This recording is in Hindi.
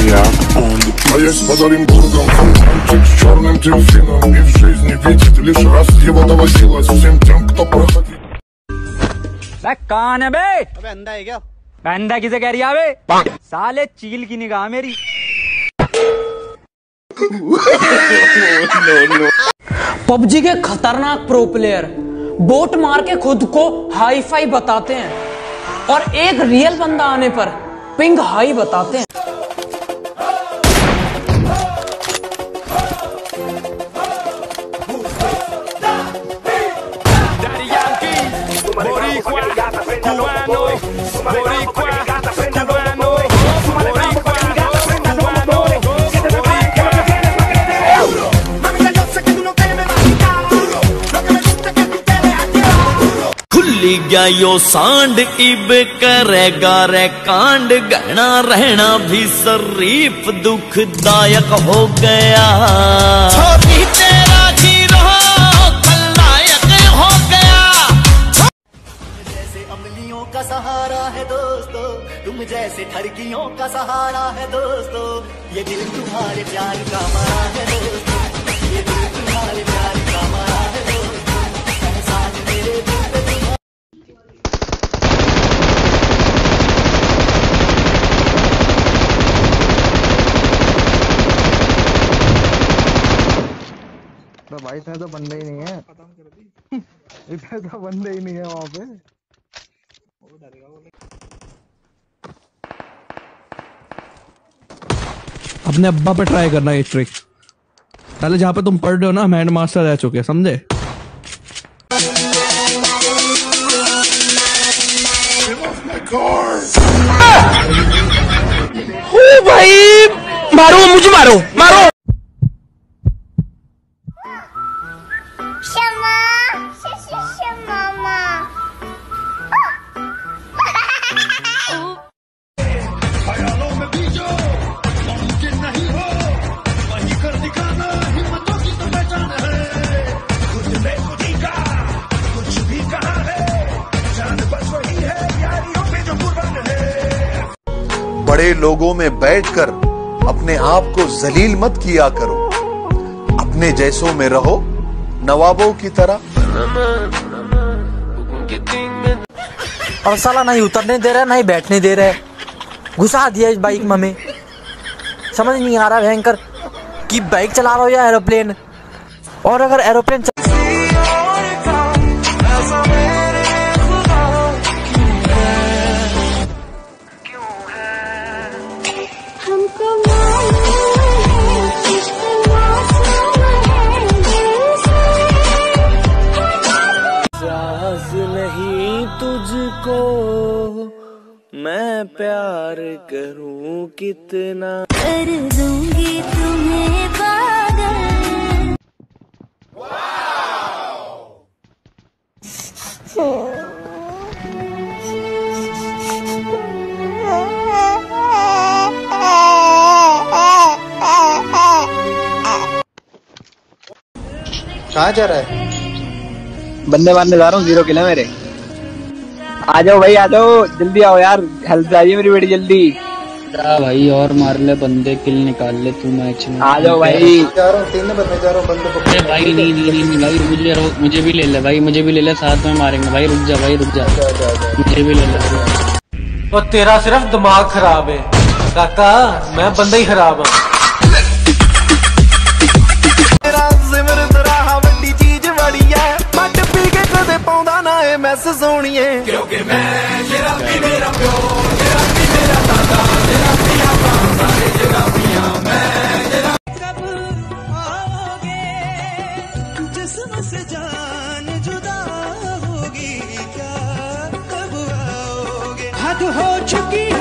А есть под Оренбургом фонтанчик с черным дельфином, и в жизни видит лишь раз его доводилось всем тем, кто проходил. कौन है बे? अबे अंधा है क्या? अंधा किसे कह रही है बे? साले चील की निगाह मेरी। पबजी के खतरनाक प्रो प्लेयर बोट मार के खुद को हाई फाई बताते हैं और एक रियल बंदा आने पर पिंग हाई बताते हैं। गया यो सांड इब करेगा रे कांड, गहना रहना भी शरीफ दुखदायक हो गया। छोटी तेरा हीरो खलनायक हो गया। जैसे अमलियों का सहारा है दोस्तों, तुम जैसे ठरकियों का सहारा है दोस्तों, ये दिल तुम्हारे प्यार का मरा है दोस्तों, ये दिल तुम्हारे प्यार का मरा है दोस्तों, एहसान मेरे दिल पे भाई इतने तो बंदे ही नहीं है, इतने तो बंदे ही नहीं है वहाँ पे। अपने अब्बा पे ट्राई करना ये ट्रिक, पहले जहाँ पे तुम पढ़ रहे हो ना हम हैंड मास्टर रह चुके हैं, समझे? ओ भाई मारो, मुझे मारो मारो। बड़े लोगों में बैठकर अपने आप को जलील मत किया करो, अपने जैसों में रहो नवाबों की तरह। और साला नहीं उतरने दे रहा, नहीं बैठने दे रहा है, घुसा दिया इस बाइक में हमें। समझ नहीं आ रहा भयंकर कि बाइक चला रहा हो या एरोप्लेन। और अगर एरोप्लेन नहीं तुझको मैं प्यार करूं कितना, कर दूंगी तुम्हें पागल। कहाँ जा रहा है? बंदे मारने जा रहा हूँ, 0 किल है मेरे। आ जाओ भाई आ जाओ, जल्दी आओ यार, हेल्प चाहिए मेरी बेटी, जल्दी भाई। और मार ले बंदे, किल निकाल ले तू मैच में। आ जाओ भाई। जा रहा हूँ, 3 नंबर में जा रहा हूँ, बंदे पकड़। भाई नहीं भाई, मुझे भी ले ले भाई, मुझे भी ले ले, साथ में मारेंगे भाई। रुक जा भाई, रुक जा, मुझे भी ले ले। तो तेरा सिर्फ दिमाग खराब है काका, मैं बंदा ही खराब हूँ। क्योंकि मैं शराबी मेरा प्यो, शराबी मेरा दादा, शराबी आवाम सारे शराबियां, मैं कब आओगे जिस्म से जान जुदा होगी क्या, कब आओगे? हद हो चुकी